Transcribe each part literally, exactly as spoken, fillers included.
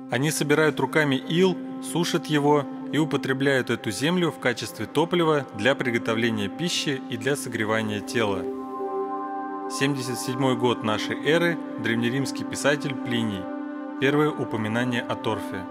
Они собирают руками ил, сушат его и употребляют эту землю в качестве топлива для приготовления пищи и для согревания тела. семьдесят седьмой год нашей эры, древнеримский писатель Плиний. Первое упоминание о торфе.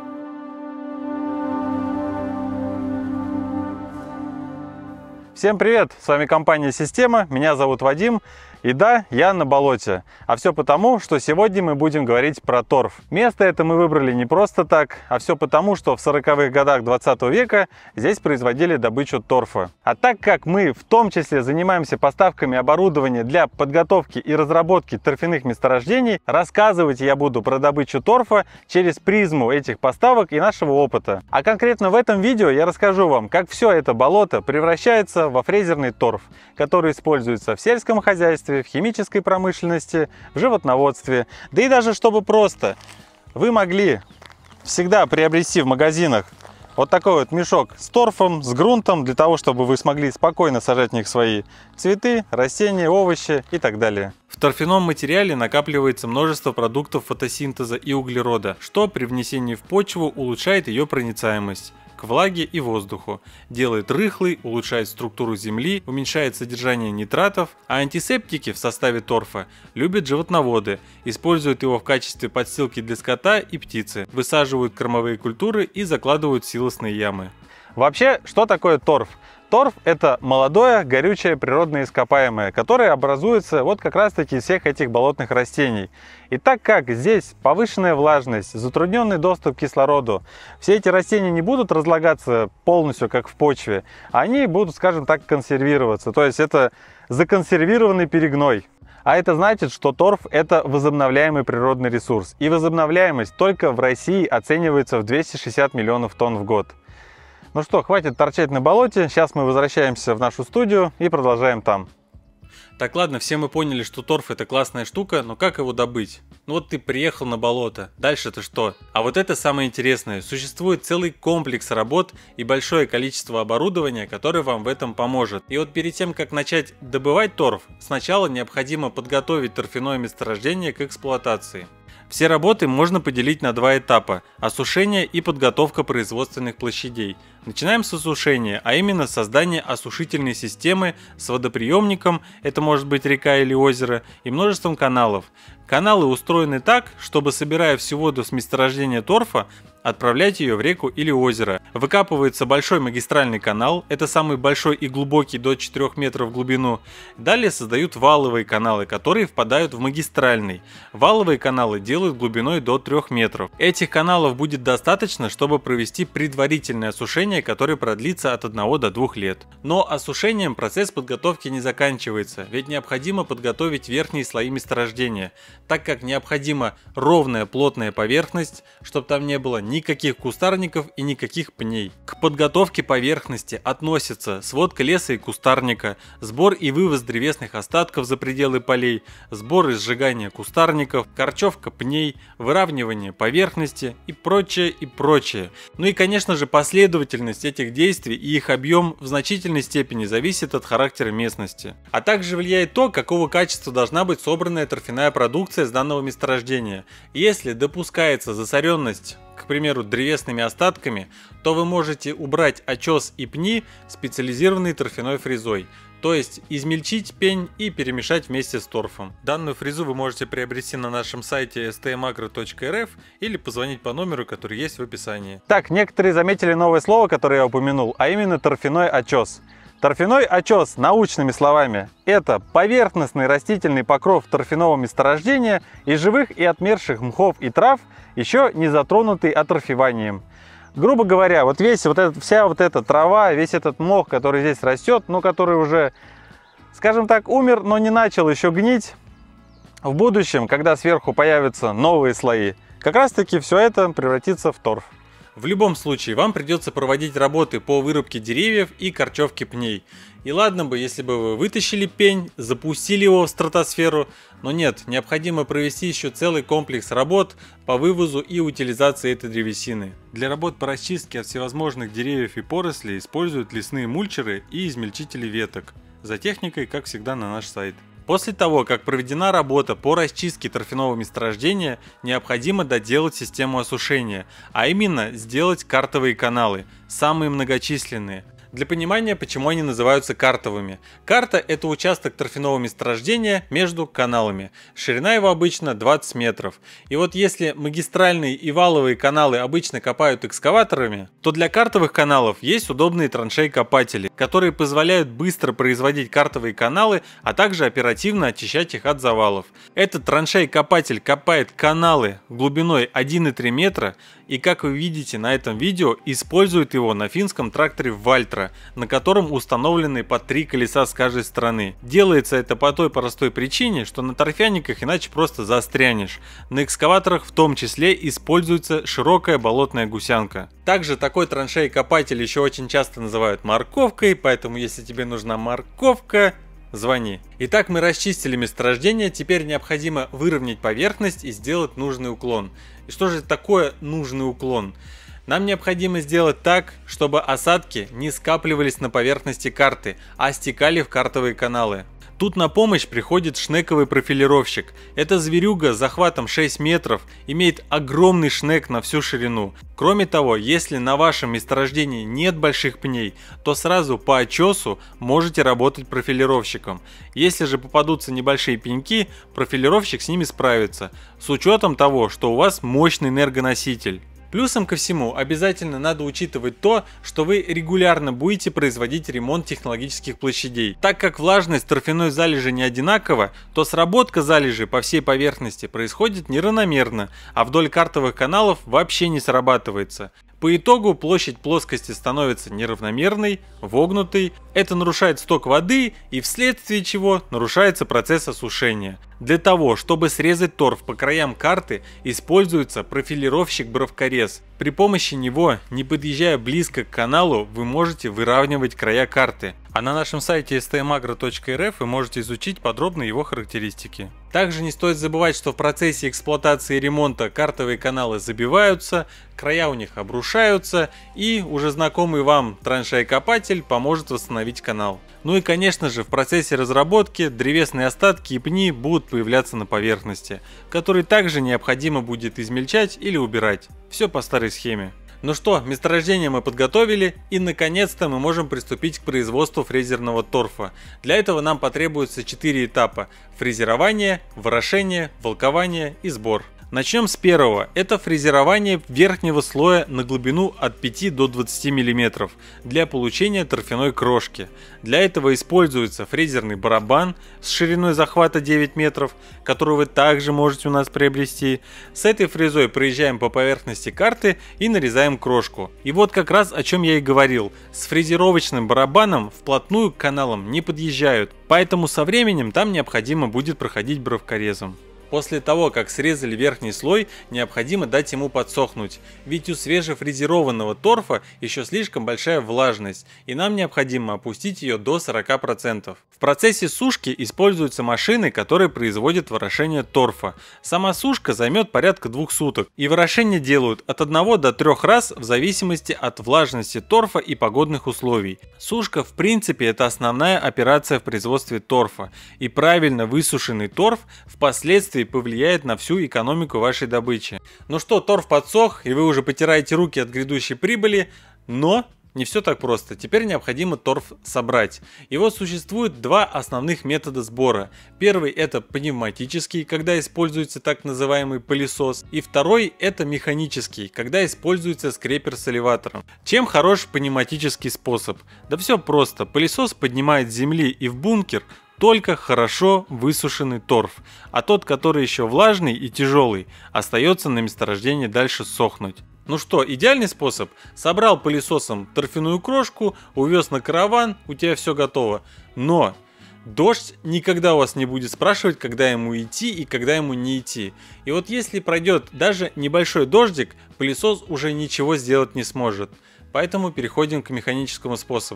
Всем привет! С вами компания Система, меня зовут Вадим. И да, я на болоте. А все потому, что сегодня мы будем говорить про торф. Место это мы выбрали не просто так, а все потому, что в сороковых годах двадцатого века здесь производили добычу торфа. А так как мы в том числе занимаемся поставками оборудования для подготовки и разработки торфяных месторождений, рассказывать я буду про добычу торфа через призму этих поставок и нашего опыта. А конкретно в этом видео я расскажу вам, как все это болото превращается во фрезерный торф, который используется в сельском хозяйстве, в химической промышленности, в животноводстве. Да и даже чтобы просто вы могли всегда приобрести в магазинах вот такой вот мешок с торфом, с грунтом, для того, чтобы вы смогли спокойно сажать в них свои цветы, растения, овощи и так далее. В торфяном материале накапливается множество продуктов фотосинтеза и углерода, что при внесении в почву улучшает ее проницаемость к влаге и воздуху, делает рыхлой, улучшает структуру земли, уменьшает содержание нитратов, а антисептики в составе торфа любят животноводы, используют его в качестве подстилки для скота и птицы, высаживают кормовые культуры и закладывают силосные ямы. Вообще, что такое торф? Торф – это молодое, горючее природное ископаемое, которое образуется вот как раз-таки из всех этих болотных растений. И так как здесь повышенная влажность, затрудненный доступ к кислороду, все эти растения не будут разлагаться полностью, как в почве, они будут, скажем так, консервироваться. То есть это законсервированный перегной. А это значит, что торф – это возобновляемый природный ресурс. И возобновляемость только в России оценивается в двести шестьдесят миллионов тонн в год. Ну что, хватит торчать на болоте, сейчас мы возвращаемся в нашу студию и продолжаем там. Так, ладно, все мы поняли, что торф это классная штука, но как его добыть? Ну вот ты приехал на болото, дальше-то что? А вот это самое интересное, существует целый комплекс работ и большое количество оборудования, которое вам в этом поможет. И вот перед тем, как начать добывать торф, сначала необходимо подготовить торфяное месторождение к эксплуатации. Все работы можно поделить на два этапа – осушение и подготовка производственных площадей. Начинаем с осушения, а именно создание осушительной системы с водоприемником, это может быть река или озеро, и множеством каналов. Каналы устроены так, чтобы, собирая всю воду с месторождения торфа, отправлять ее в реку или озеро. Выкапывается большой магистральный канал, это самый большой и глубокий до четырёх метров в глубину. Далее создают валовые каналы, которые впадают в магистральный. Валовые каналы делают глубиной до трёх метров. Этих каналов будет достаточно, чтобы провести предварительное осушение, которое продлится от одного до двух лет. Но осушением процесс подготовки не заканчивается, ведь необходимо подготовить верхние слои месторождения, так как необходима ровная плотная поверхность, чтобы там не было никаких кустарников и никаких пней. К подготовке поверхности относятся сводка леса и кустарника, сбор и вывоз древесных остатков за пределы полей, сбор и сжигание кустарников, корчевка пней, выравнивание поверхности и прочее и прочее. Ну и конечно же последовательность этих действий и их объем в значительной степени зависит от характера местности. А также влияет то, какого качества должна быть собранная торфяная продукция с данного месторождения. Если допускается засоренность, к примеру, древесными остатками, то вы можете убрать очес и пни специализированной торфяной фрезой, то есть измельчить пень и перемешать вместе с торфом. Данную фрезу вы можете приобрести на нашем сайте эс тэ эм агро точка эр эф или позвонить по номеру, который есть в описании. Так, некоторые заметили новое слово, которое я упомянул, а именно торфяной очес. Торфяной очес, научными словами, это поверхностный растительный покров торфяного месторождения из живых и отмерших мхов и трав, еще не затронутый оторфеванием. Грубо говоря, вот весь вот этот, вся вот эта трава, весь этот мох, который здесь растет, но который уже, скажем так, умер, но не начал еще гнить, в будущем, когда сверху появятся новые слои, как раз таки все это превратится в торф. В любом случае, вам придется проводить работы по вырубке деревьев и корчевке пней. И ладно бы, если бы вы вытащили пень, запустили его в стратосферу, но нет, необходимо провести еще целый комплекс работ по вывозу и утилизации этой древесины. Для работ по расчистке от всевозможных деревьев и порослей используют лесные мульчеры и измельчители веток. За техникой, как всегда, на наш сайт. После того, как проведена работа по расчистке торфяного месторождения, необходимо доделать систему осушения, а именно сделать картовые каналы, самые многочисленные. Для понимания, почему они называются картовыми. Карта – это участок торфяного месторождения между каналами. Ширина его обычно двадцать метров. И вот если магистральные и валовые каналы обычно копают экскаваторами, то для картовых каналов есть удобные траншеи-копатели, которые позволяют быстро производить картовые каналы, а также оперативно очищать их от завалов. Этот траншей-копатель копает каналы глубиной один и три метра, и, как вы видите на этом видео, использует его на финском тракторе Вальтра, на котором установлены по три колеса с каждой стороны. Делается это по той простой причине, что на торфяниках иначе просто застрянешь. На экскаваторах в том числе используется широкая болотная гусянка. Также такой траншей-копатель еще очень часто называют морковкой, поэтому если тебе нужна морковка, звони. Итак, мы расчистили месторождение, теперь необходимо выровнять поверхность и сделать нужный уклон. И что же такое нужный уклон? Нам необходимо сделать так, чтобы осадки не скапливались на поверхности карты, а стекали в картовые каналы. Тут на помощь приходит шнековый профилировщик. Эта зверюга с захватом шесть метров имеет огромный шнек на всю ширину. Кроме того, если на вашем месторождении нет больших пней, то сразу по очесу можете работать профилировщиком. Если же попадутся небольшие пеньки, профилировщик с ними справится, с учетом того, что у вас мощный энергоноситель. Плюсом ко всему, обязательно надо учитывать то, что вы регулярно будете производить ремонт технологических площадей. Так как влажность торфяной залежи не одинакова, то сработка залежи по всей поверхности происходит неравномерно, а вдоль картовых каналов вообще не срабатывается. По итогу площадь плоскости становится неравномерной, вогнутой, это нарушает сток воды и вследствие чего нарушается процесс осушения. Для того, чтобы срезать торф по краям карты, используется профилировщик-бровкорез. При помощи него, не подъезжая близко к каналу, вы можете выравнивать края карты. А на нашем сайте эс тэ эм агро точка эр эф вы можете изучить подробно его характеристики. Также не стоит забывать, что в процессе эксплуатации и ремонта картовые каналы забиваются, края у них обрушаются, и уже знакомый вам траншея-копатель поможет восстановить канал. Ну и конечно же, в процессе разработки древесные остатки и пни будут появляться на поверхности, которые также необходимо будет измельчать или убирать. Все по старой схеме. Ну что, месторождение мы подготовили, и наконец-то мы можем приступить к производству фрезерного торфа. Для этого нам потребуется четыре этапа: фрезерование, ворошение, волкование и сбор. Начнем с первого. Это фрезерование верхнего слоя на глубину от пяти до двадцати миллиметров для получения торфяной крошки. Для этого используется фрезерный барабан с шириной захвата девять метров, который вы также можете у нас приобрести. С этой фрезой проезжаем по поверхности карты и нарезаем крошку. И вот как раз о чем я и говорил. С фрезеровочным барабаном вплотную к каналам не подъезжают, поэтому со временем там необходимо будет проходить бровкорезом. После того, как срезали верхний слой, необходимо дать ему подсохнуть, ведь у свежефрезерованного торфа еще слишком большая влажность, и нам необходимо опустить ее до сорока процентов. В процессе сушки используются машины, которые производят ворошение торфа. Сама сушка займет порядка двух суток, и ворошение делают от одного до трёх раз в зависимости от влажности торфа и погодных условий. Сушка в принципе это основная операция в производстве торфа, и правильно высушенный торф впоследствии повлияет на всю экономику вашей добычи. Ну что, торф подсох, и вы уже потираете руки от грядущей прибыли, но не все так просто. Теперь необходимо торф собрать. И вот существует два основных метода сбора. Первый это пневматический, когда используется так называемый пылесос. И второй это механический, когда используется скрепер с элеватором. Чем хорош пневматический способ? Да все просто. Пылесос поднимает с земли и в бункер только хорошо высушенный торф, а тот, который еще влажный и тяжелый, остается на месторождении дальше сохнуть. Ну что, идеальный способ? Собрал пылесосом торфяную крошку, увез на караван, у тебя все готово. Но дождь никогда у вас не будет спрашивать, когда ему идти и когда ему не идти. И вот если пройдет даже небольшой дождик, пылесос уже ничего сделать не сможет. Поэтому переходим к механическому способу.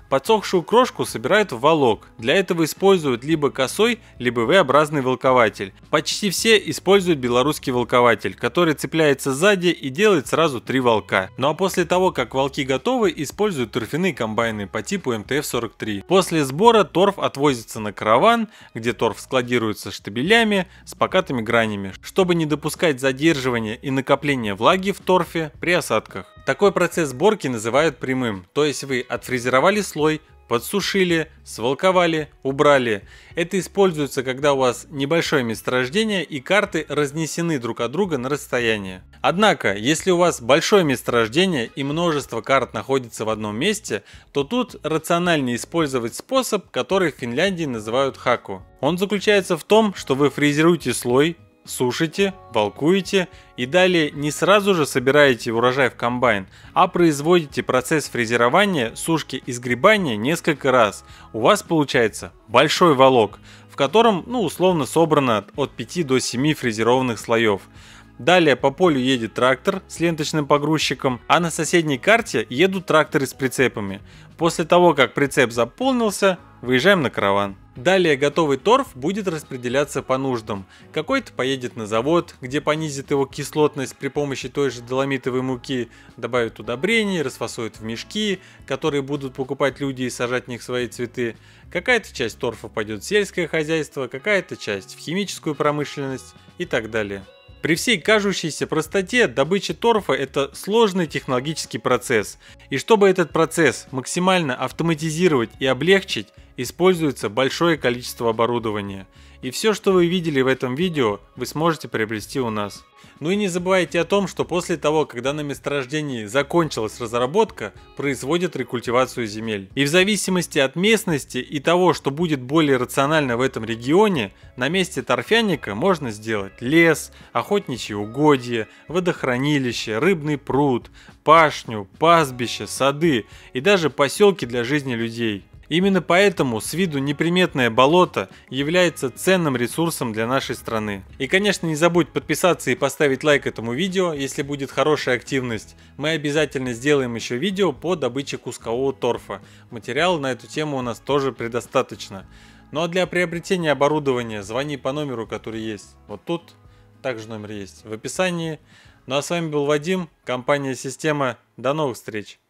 Подсохшую крошку собирают в волок. Для этого используют либо косой, либо V-образный волкователь. Почти все используют белорусский волкователь, который цепляется сзади и делает сразу три волка. Ну а после того, как волки готовы, используют торфяные комбайны по типу эм тэ эф сорок три. После сбора торф отвозится на караван, где торф складируется штабелями с покатыми гранями, чтобы не допускать задерживания и накопления влаги в торфе при осадках. Такой процесс сборки называют прямым, то есть вы отфрезеровали слой, подсушили, сволковали, убрали. Это используется, когда у вас небольшое месторождение и карты разнесены друг от друга на расстояние. Однако, если у вас большое месторождение и множество карт находится в одном месте, то тут рациональнее использовать способ, который в Финляндии называют хаку. Он заключается в том, что вы фрезеруете слой, сушите, волкуете и далее не сразу же собираете урожай в комбайн, а производите процесс фрезерования, сушки и сгребания несколько раз. У вас получается большой волок, в котором ну, условно собрано от пяти до семи фрезерованных слоев. Далее по полю едет трактор с ленточным погрузчиком, а на соседней карте едут тракторы с прицепами. После того, как прицеп заполнился, выезжаем на караван. Далее готовый торф будет распределяться по нуждам. Какой-то поедет на завод, где понизит его кислотность при помощи той же доломитовой муки, добавит удобрений, расфасует в мешки, которые будут покупать люди и сажать в них свои цветы. Какая-то часть торфа пойдет в сельское хозяйство, какая-то часть в химическую промышленность и так далее. При всей кажущейся простоте добыча торфа – это сложный технологический процесс, и чтобы этот процесс максимально автоматизировать и облегчить, используется большое количество оборудования. И все, что вы видели в этом видео, вы сможете приобрести у нас. Ну и не забывайте о том, что после того, когда на месторождении закончилась разработка, производят рекультивацию земель. И в зависимости от местности и того, что будет более рационально в этом регионе, на месте торфяника можно сделать лес, охотничьи угодья, водохранилище, рыбный пруд, пашню, пастбище, сады и даже поселки для жизни людей. Именно поэтому с виду неприметное болото является ценным ресурсом для нашей страны. И конечно, не забудь подписаться и поставить лайк этому видео, если будет хорошая активность. Мы обязательно сделаем еще видео по добыче кускового торфа. Материала на эту тему у нас тоже предостаточно. Ну а для приобретения оборудования звони по номеру, который есть вот тут. Также номер есть в описании. Ну а с вами был Вадим, компания Система. До новых встреч!